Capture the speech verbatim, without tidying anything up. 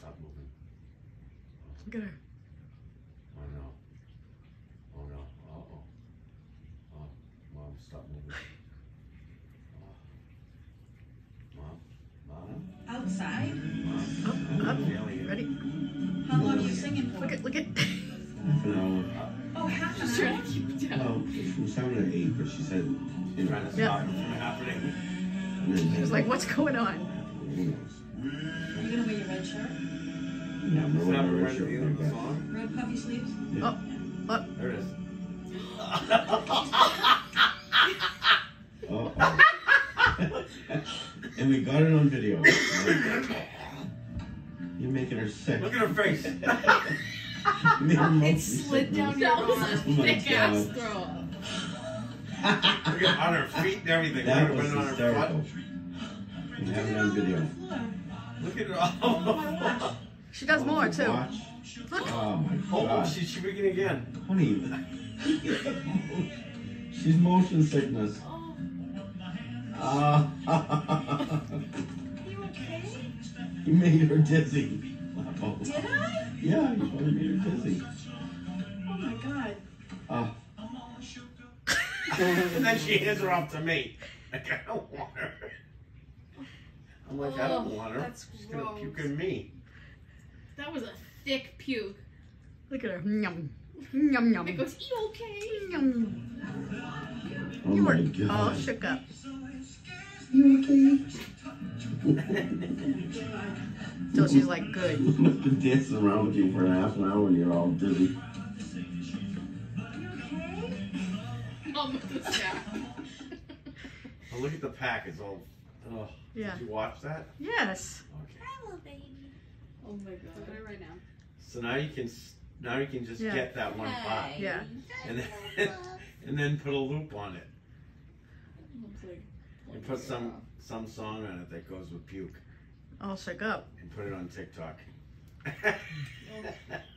stop moving. Look at her. Oh no. Oh no. Uh oh. Oh, Mom, stop moving. Oh. Mom? Mom? Outside? Mom? Up, up. Feeling Ready? How long are you singing for? Look at, look at. Half an hour. Oh, half an She's hour. trying to keep it down. Well, from seven to eight, but she said, you know, Trying to Yeah. stop it from happening. and then She was like, what's going on? who knows? Are you gonna wear your red shirt? Yeah, I'm Is gonna that wear a right shirt at the end like of the that. song? Red puffy sleeves? Oh, oh. There it is. Uh-oh. And we got it on video. You're making her sick. Look at her face. You made her motion It slid sickness. down your arm. Oh my Thick ass God. girl. Look at on her feet and everything. That Look was at on her hysterical. butt. We have it on video. Look at her. Oh, She does more too. Watch. Oh my oh God. she's shaking again. Honey. She's motion sickness. Uh, You okay? you made her dizzy. Uh-oh. Did I? Yeah, you probably made her dizzy. Oh my God. Uh, And then she hands her off to me. Like, I don't want her. I'm like, I don't Oh, want her. that's She's gonna gross. puke in me. That was a thick puke. Look at her. Yum. Yum, yum. It goes, you okay? Yum. oh You my were God. all shook up. You okay? So she's like, good. I've been dancing around with you for half an hour and you're all dizzy. You okay? Mom with the snap. Oh, look at the pack. It's all. Oh. Yeah. Did you watch that? Yes. Okay. Hello, baby. Oh my god. Look at her right now. So now you can s- now you can just Yeah. get that one part Yeah. and then and then put a loop on it Looks like. and put some some song on it that goes with puke All shook up. and put it on TikTok. Oh.